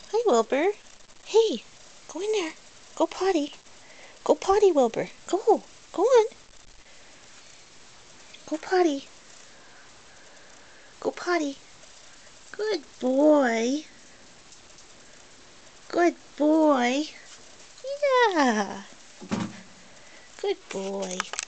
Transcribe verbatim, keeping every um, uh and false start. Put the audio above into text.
Hi, Wilbur. Hey, go in there. Go potty. Go potty, Wilbur. Go. Go on. Go potty. Go potty. Good boy. Good boy. Yeah. Good boy.